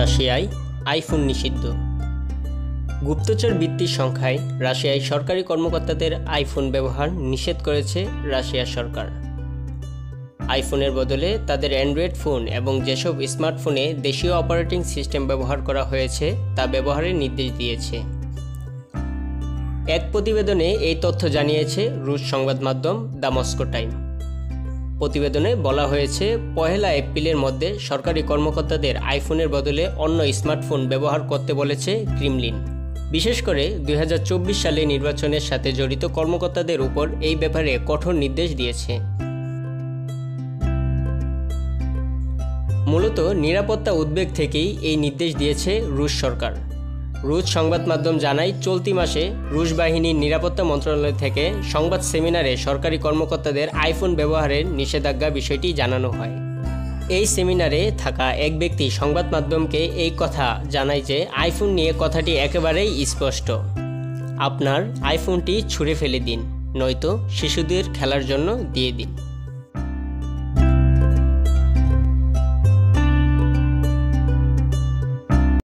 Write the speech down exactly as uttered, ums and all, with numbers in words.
রাশিয়ায় আইফোন নিষিদ্ধ। গুপ্তচর বৃত্তির সংখ্যায় রাশিয়ায় সরকারি কর্মকর্তাদের আইফোন ব্যবহার নিষেধ করেছে রাশিয়া সরকার। আইফোনের বদলে তাদের অ্যান্ড্রয়েড ফোন এবং যেসব স্মার্টফোনে দেশীয় অপারেটিং সিস্টেম ব্যবহার করা হয়েছে তা ব্যবহারের নির্দেশ দিয়েছে। এক প্রতিবেদনে এই তথ্য জানিয়েছে রুশ সংবাদ মাধ্যম দ্য মস্কো টাইম। প্রতিবেদনে বলা হয়েছে, পহেলা এপ্রিলের মধ্যে সরকারি কর্মকর্তাদের আইফোনের বদলে অন্য স্মার্টফোন ব্যবহার করতে বলেছে ক্রেমলিন। বিশেষ করে দুই হাজার চব্বিশ সালে নির্বাচনের সাথে জড়িত কর্মকর্তাদের উপর এই ব্যাপারে কঠোর নির্দেশ দিয়েছে। মূলত নিরাপত্তা উদ্বেগ থেকেই এই নির্দেশ দিয়েছে রুশ সরকার। রুশ সংবাদ মাধ্যম জানায়, চলতি মাসে রুশ বাহিনীর নিরাপত্তা মন্ত্রণালয় থেকে সংবাদ সেমিনারে সরকারি কর্মকর্তাদের আইফোন ব্যবহারের নিষেধাজ্ঞা বিষয়টি জানানো হয়। এই সেমিনারে থাকা এক ব্যক্তি সংবাদ মাধ্যমকে এই কথা জানায় যে আইফোন নিয়ে কথাটি একেবারেই স্পষ্ট। আপনার আইফোনটি ছুঁড়ে ফেলে দিন, নয়তো শিশুদের খেলার জন্য দিয়ে দিন।